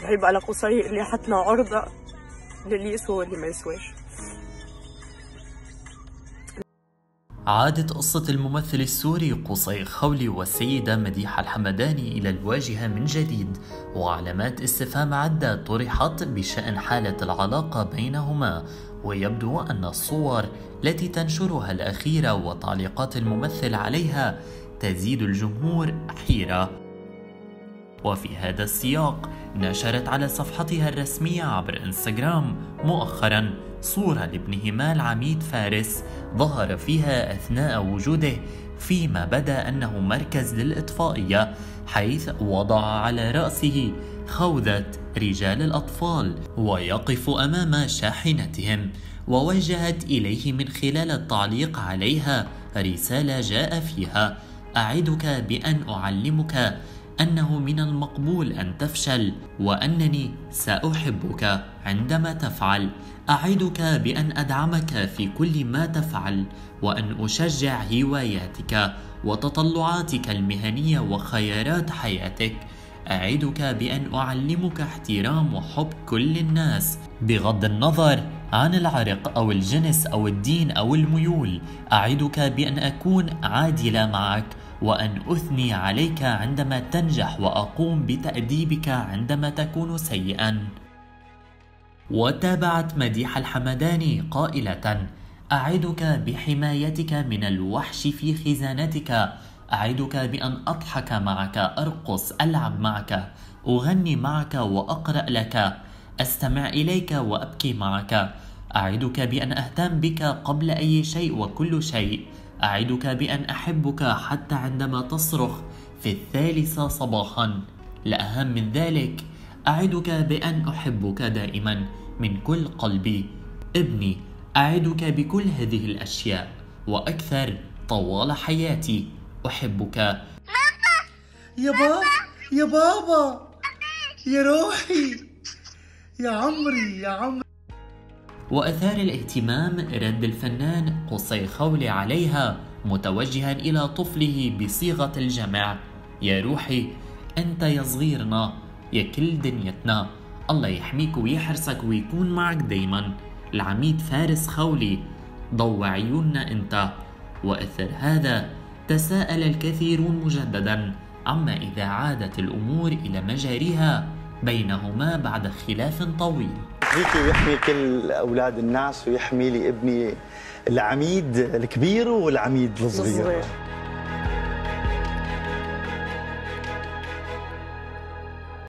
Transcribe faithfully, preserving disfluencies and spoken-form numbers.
هيبقى لقصي اللي حطنا عرضة للي يسوى واللي ما يسواش. عادت قصة الممثل السوري قصي خولي والسيدة مديحة الحمداني إلى الواجهة من جديد، وعلامات استفهام عدة طرحت بشأن حالة العلاقة بينهما، ويبدو أن الصور التي تنشرها الأخيرة وتعليقات الممثل عليها تزيد الجمهور حيرة. وفي هذا السياق نشرت على صفحتها الرسمية عبر انستغرام مؤخرا صورة لابنهما العميد فارس ظهر فيها أثناء وجوده فيما بدا أنه مركز للإطفائية، حيث وضع على رأسه خوذة رجال الأطفال ويقف أمام شاحنتهم، ووجهت إليه من خلال التعليق عليها رسالة جاء فيها: أعدك بأن أعلمك أنه من المقبول أن تفشل، وأنني سأحبك عندما تفعل. أعدك بأن أدعمك في كل ما تفعل، وأن أشجع هواياتك وتطلعاتك المهنية وخيارات حياتك. أعدك بأن أعلمك احترام وحب كل الناس بغض النظر عن العرق أو الجنس أو الدين أو الميول. أعدك بأن أكون عادلة معك، وأن أثني عليك عندما تنجح، وأقوم بتأديبك عندما تكون سيئا. وتابعت مديحة الحمداني قائلة: أعدك بحمايتك من الوحش في خزانتك. أعدك بأن أضحك معك، أرقص، ألعب معك، أغني معك وأقرأ لك، أستمع إليك وأبكي معك. أعدك بأن أهتم بك قبل أي شيء وكل شيء. أعدك بأن أحبك حتى عندما تصرخ في الثالثة صباحا. لأهم من ذلك، أعدك بأن أحبك دائما من كل قلبي. ابني، أعدك بكل هذه الأشياء وأكثر طوال حياتي. أحبك. يا بابا، يا بابا، يا روحي، يا عمري، يا عمري. وأثار الاهتمام رد الفنان قصي خولي عليها متوجها إلى طفله بصيغة الجمع: يا روحي، أنت يا صغيرنا، يا كل دنيتنا، الله يحميك ويحرسك ويكون معك دايما. العميد فارس خولي، ضوء عيوننا أنت. وأثر هذا تساءل الكثيرون مجددا عما إذا عادت الأمور إلى مجاريها بينهما بعد خلاف طويل. يحميكي ويحمي كل أولاد الناس، ويحمي لي ابني العميد الكبير والعميد الصغير.